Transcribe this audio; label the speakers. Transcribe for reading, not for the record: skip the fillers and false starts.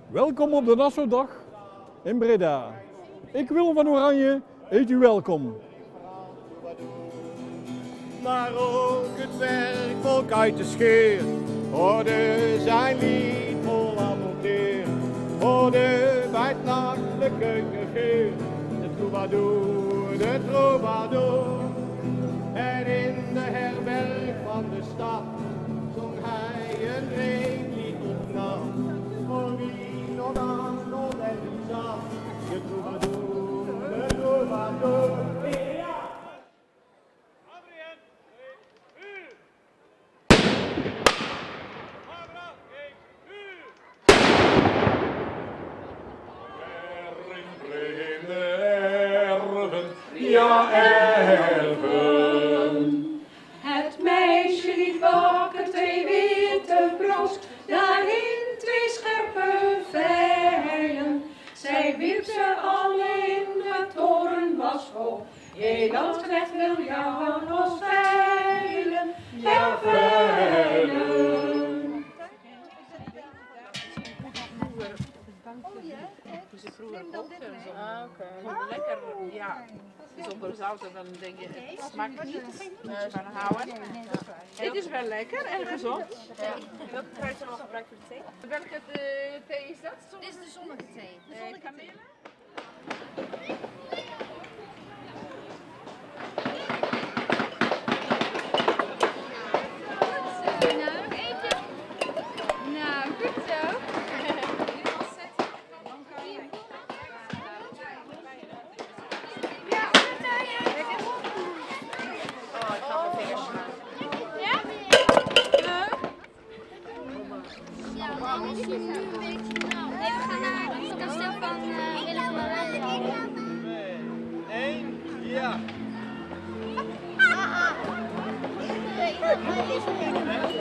Speaker 1: Welkom op de Nassaudag in Breda. Ik Willem van Oranje heet u welkom.
Speaker 2: Maar ook het werkvolk uit de scheer hoorde zijn lied vol avontuur. Hoorde bij het nachtelijke keukengeer de troubadour, de troubadour. En in de herberg van de stad zong hij een reeklied op nacht. Voor wie nog aan nog en wie zat, de troubadour, de troubadour.
Speaker 3: Ja, erven. Het meisje liet wakker 2 witte brood, daarin 2 scherpe vijlen. Zij wierp ze alle in de toren was hoog. Hé, dat knecht wil jou nog veilen, ja, veilen.
Speaker 4: Je zit vroeger ook en zo. Gewoon lekker, ja. Zonder zout en dan denk je, het smaakt niet van houden. Het is wel lekker en gezond. Welke kruid zal gebruikt voor de thee? Welke thee is dat?
Speaker 5: Dit is de zonnige thee.
Speaker 4: Kamelen?
Speaker 5: Nou, nog eentje. Nou, goed zo. Is hij nu een beetje nauw? Nee, we gaan naar het kasteel van Willem van Oranje.
Speaker 2: 1, ja.